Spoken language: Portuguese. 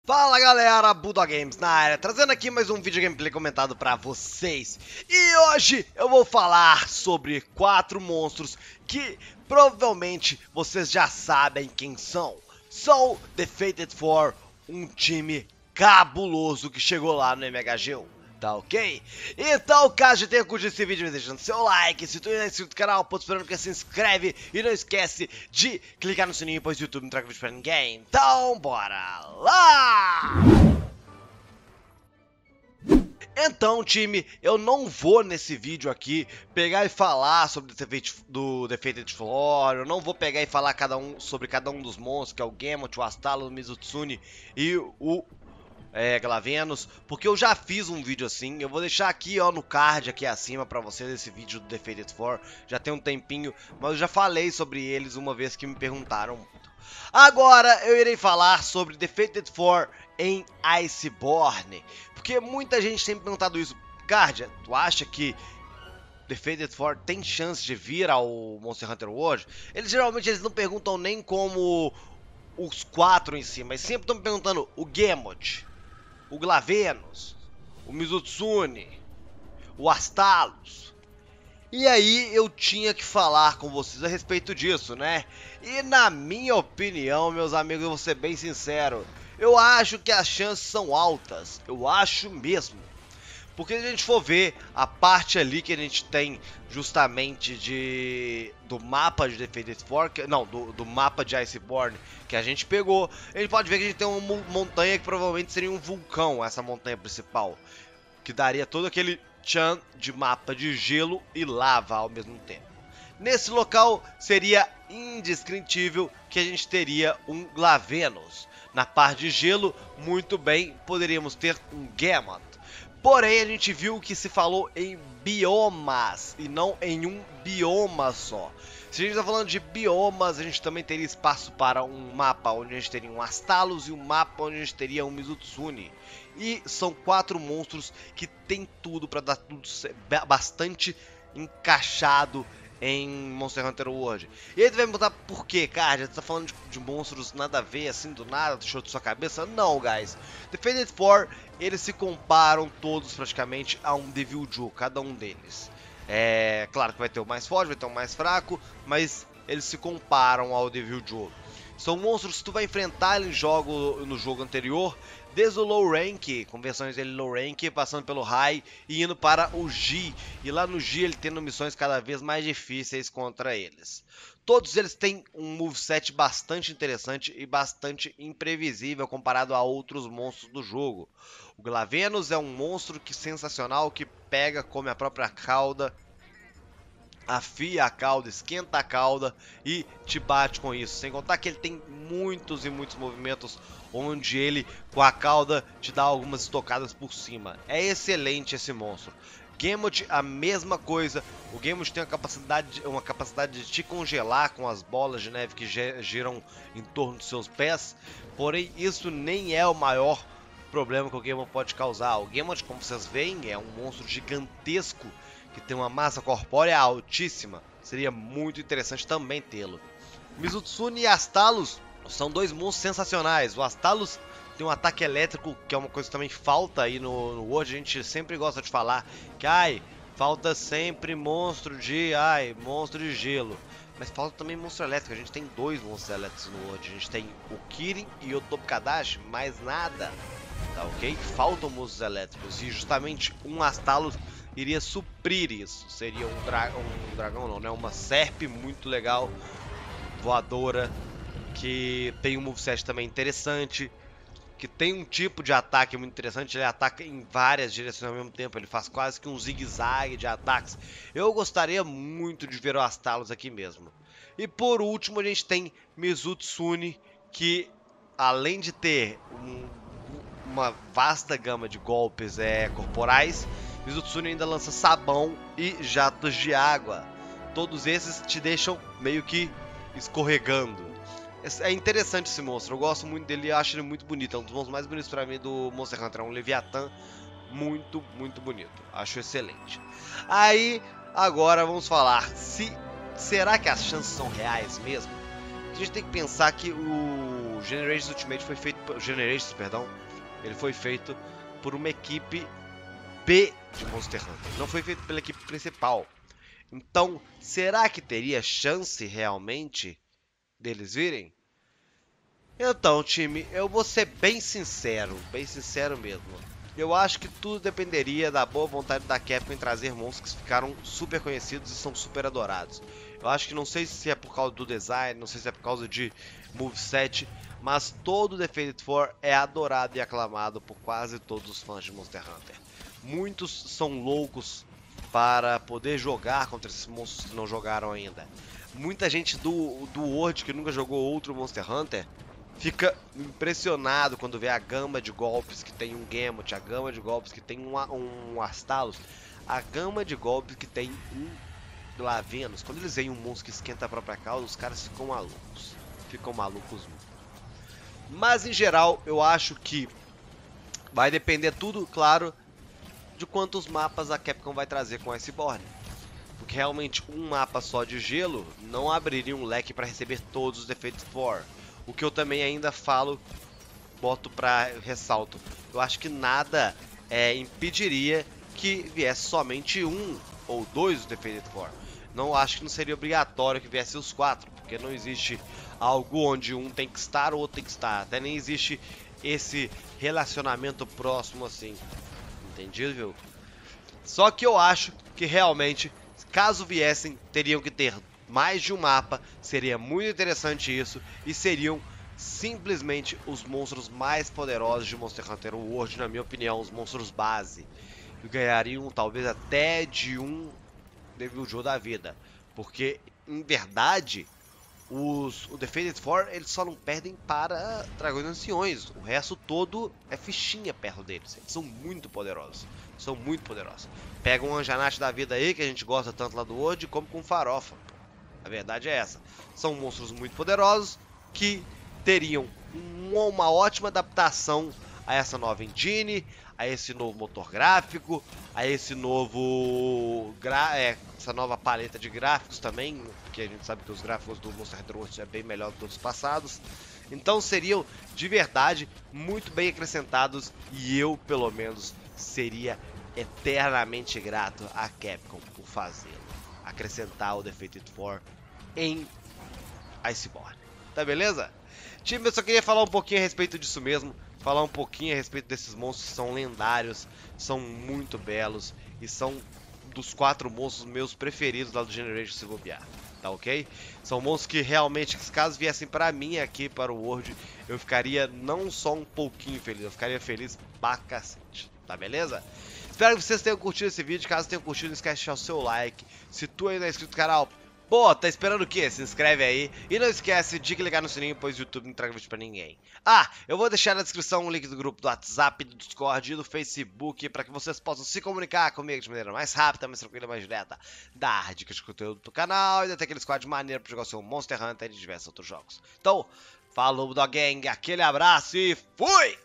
Fala galera, Bulldog Games na área, trazendo aqui mais um vídeo gameplay comentado pra vocês. E hoje eu vou falar sobre 4 monstros que provavelmente vocês já sabem quem são. São The Fated 4, um time cabuloso que chegou lá no MHG1. Tá ok? Então, caso já tenha curtido esse vídeo, deixando seu like, se tu ainda não é inscrito no canal, pô, esperando que se inscreve e não esquece de clicar no sininho, pois o YouTube não traga vídeo pra ninguém. Então, bora lá! Então, time, eu não vou nesse vídeo aqui pegar e falar sobre do The Fated Floor, eu não vou pegar e falar sobre cada um dos monstros, que é o Gamut, o Astalo, o Mizutsune e o Glavenus, porque eu já fiz um vídeo assim. Eu vou deixar aqui, ó, no card aqui acima pra vocês esse vídeo do The Fated 4. Já tem um tempinho, mas eu já falei sobre eles uma vez que me perguntaram muito. Agora eu irei falar sobre The Fated 4 em Iceborne, porque muita gente tem me perguntado isso. Guardia, tu acha que The Fated 4 tem chance de vir ao Monster Hunter World? Eles não perguntam nem como os 4 em si, mas sempre estão me perguntando o Gamut, o Glavenus, o Mizutsune, o Astalos. E aí eu tinha que falar com vocês a respeito disso, né? E na minha opinião, meus amigos, eu vou ser bem sincero, eu acho que as chances são altas, eu acho mesmo. Porque se a gente for ver a parte ali que a gente tem justamente do mapa de The Fated 4, não, do mapa de Iceborne que a gente pegou, a gente pode ver que a gente tem uma montanha que provavelmente seria um vulcão, essa montanha principal, que daria todo aquele tchan de mapa de gelo e lava ao mesmo tempo. Nesse local seria indescritível que a gente teria um Glavenus. Na parte de gelo, muito bem, poderíamos ter um Gamut. Porém, a gente viu que se falou em biomas e não em um bioma só. Se a gente está falando de biomas, a gente também teria espaço para um mapa onde a gente teria um Astalos e um mapa onde a gente teria um Mizutsune. E são 4 monstros que tem tudo para dar tudo bastante encaixado em Monster Hunter World. E aí tu vai me perguntar por quê, cara? Você tá falando de monstros nada a ver, assim, do nada, deixou de sua cabeça? Não, guys. The Fated 4, eles se comparam todos praticamente a um Devil Joe, cada um deles. É claro que vai ter o mais forte, vai ter o mais fraco, mas eles se comparam ao Devil Joe. São monstros que tu vai enfrentar no jogo anterior, desde o low rank, com versões dele low rank, passando pelo high e indo para o G. E lá no G ele tendo missões cada vez mais difíceis contra eles. Todos eles têm um moveset bastante interessante e bastante imprevisível comparado a outros monstros do jogo. O Glavenus é um monstro sensacional que pega, come a própria cauda, afia a cauda, esquenta a cauda e te bate com isso. Sem contar que ele tem muitos e muitos movimentos onde ele, com a cauda, te dá algumas estocadas por cima. É excelente esse monstro. Gamut, a mesma coisa. O Gamut tem uma capacidade de te congelar com as bolas de neve que giram em torno dos seus pés. Porém, isso nem é o maior problema que o Gamut pode causar. O Gamut, como vocês veem, é um monstro gigantesco que tem uma massa corpórea altíssima. Seria muito interessante também tê-lo. Mizutsune e Astalos são 2 monstros sensacionais. O Astalos tem um ataque elétrico, que é uma coisa que também falta aí no World. A gente sempre gosta de falar que falta sempre monstro de gelo. Mas falta também monstro elétrico. A gente tem 2 monstros elétricos no World. A gente tem o Kirin e o Topkadashi, mais nada. Tá ok? Faltam monstros elétricos. E justamente um Astalos iria suprir isso. Seria um dragão não, né? Uma serpe muito legal, voadora, que tem um moveset também interessante, que tem um tipo de ataque muito interessante. Ele ataca em várias direções ao mesmo tempo, ele faz quase que um zigue-zague de ataques. Eu gostaria muito de ver o Astalos aqui mesmo. E por último a gente tem Mizutsune, que além de ter uma vasta gama de golpes corporais, Mizutsune ainda lança sabão e jatos de água. Todos esses te deixam meio que escorregando. É interessante esse monstro, eu gosto muito dele e acho ele muito bonito. É um dos monstros mais bonitos pra mim do Monster Hunter. É um Leviatã muito, muito bonito. Acho excelente. Aí, agora vamos falar, será que as chances são reais mesmo? a gente tem que pensar que o Generations Ultimate foi feito... ele foi feito por uma equipe B de Monster Hunter. Não foi feito pela equipe principal. Então, será que teria chance realmente deles virem? Então, time, eu vou ser bem sincero mesmo. Eu acho que tudo dependeria da boa vontade da Capcom em trazer monstros que ficaram super conhecidos e são super adorados. Eu acho que não sei se é por causa do design, não sei se é por causa de moveset, mas todo The Fate 4 é adorado e aclamado por quase todos os fãs de Monster Hunter. Muitos são loucos para poder jogar contra esses monstros que não jogaram ainda. Muita gente do World que nunca jogou outro Monster Hunter fica impressionado quando vê a gama de golpes que tem um Gamut, a gama de golpes que tem um Astalos, a gama de golpes que tem um Glavenus. Quando eles veem um monstro que esquenta a própria causa, os caras ficam malucos. Ficam malucos mesmo. Mas em geral, eu acho que vai depender tudo, claro, de quantos mapas a Capcom vai trazer com Iceborne. Porque realmente um mapa só de gelo não abriria um leque para receber todos os defeitos 4. O que eu também ainda falo, boto pra ressalto. Eu acho que nada impediria que viesse somente um ou dois dos Defeated 4. Não acho que não seria obrigatório que viesse os 4, porque não existe algo onde um tem que estar ou outro tem que estar. Até nem existe esse relacionamento próximo assim. Entendido? Só que eu acho que realmente, caso viessem, teriam que ter mais de um mapa, seria muito interessante isso, e seriam simplesmente os monstros mais poderosos de Monster Hunter World, na minha opinião, os monstros base. E ganhariam talvez até de um Devil Joe da vida, porque em verdade o The Fate 4 eles só não perdem para dragões anciões, o resto todo é fichinha perto deles, eles são muito poderosos. São muito poderosos. Pega um Anjanate da vida aí, que a gente gosta tanto lá do World, como com Farofa. A verdade é essa. São monstros muito poderosos que teriam uma ótima adaptação a essa nova engine, a esse novo motor gráfico, a esse novo essa nova paleta de gráficos também, porque a gente sabe que os gráficos do Monster Hunter World é bem melhor do que os passados. Então seriam de verdade muito bem acrescentados e eu, pelo menos, seria eternamente grato a Capcom por fazê-lo. Acrescentar o The Fate 4 em Iceborne. Tá beleza? Time, eu só queria falar um pouquinho a respeito disso mesmo. Falar um pouquinho a respeito desses monstros que são lendários, são muito belos e são dos 4 monstros meus preferidos lá do Generation se bobear. Tá ok? São monstros que realmente, caso viessem pra mim aqui para o World, eu ficaria não só um pouquinho feliz, eu ficaria feliz pra cacete. Tá beleza? Espero que vocês tenham curtido esse vídeo. Caso tenham curtido, não esquece de deixar o seu like. Se tu ainda é inscrito no canal, pô, tá esperando o quê? Se inscreve aí. E não esquece de clicar no sininho, pois o YouTube não entrega vídeo pra ninguém. Ah, eu vou deixar na descrição o link do grupo do WhatsApp, do Discord e do Facebook, para que vocês possam se comunicar comigo de maneira mais rápida, mais tranquila, mais direta, dar dicas de conteúdo do canal e ainda ter aquele squad maneiro pra jogar o seu Monster Hunter e diversos outros jogos. Então, falou, Dogang, aquele abraço e fui!